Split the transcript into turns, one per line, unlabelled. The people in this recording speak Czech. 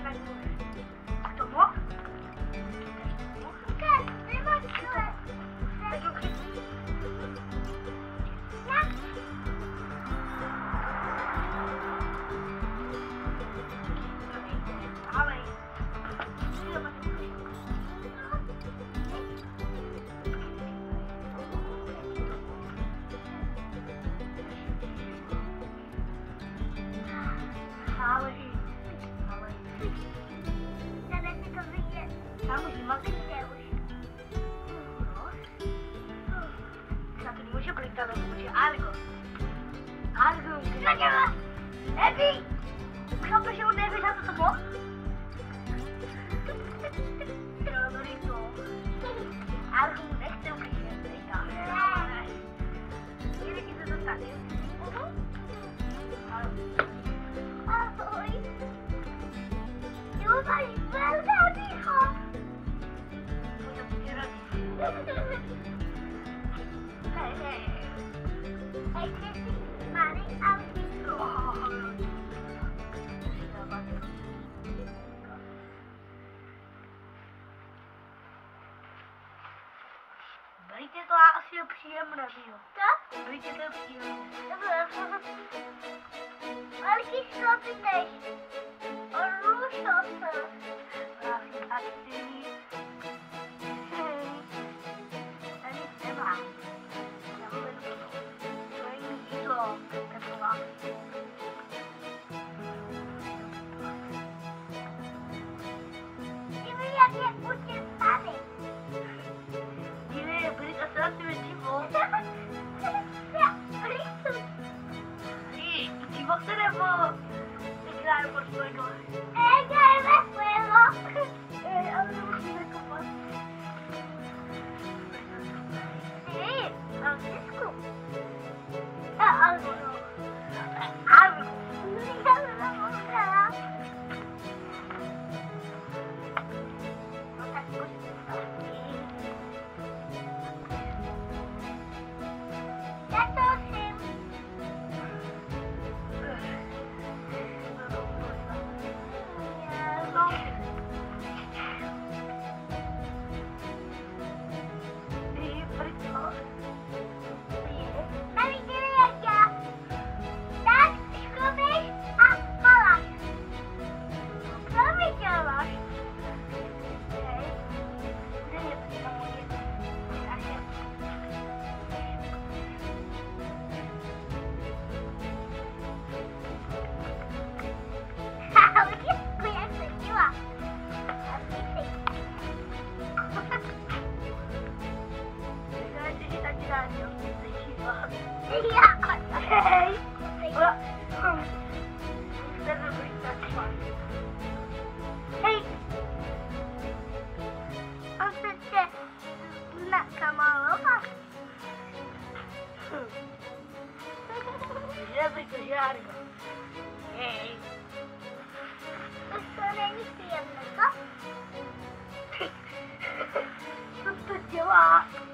Evi! Kenapa sih udah Evi satu semua? Terlalu itu. Aku next time kita cerita. Ini kita tentang ini. Oi. Coba ibal tadi kok. Punya pikiran. Hei. Mari aku. Beri kita siap-siap menanti. Beri kita siap. Alki shopping day. Orlu shopper. Asli. Ini siapa? Jawab.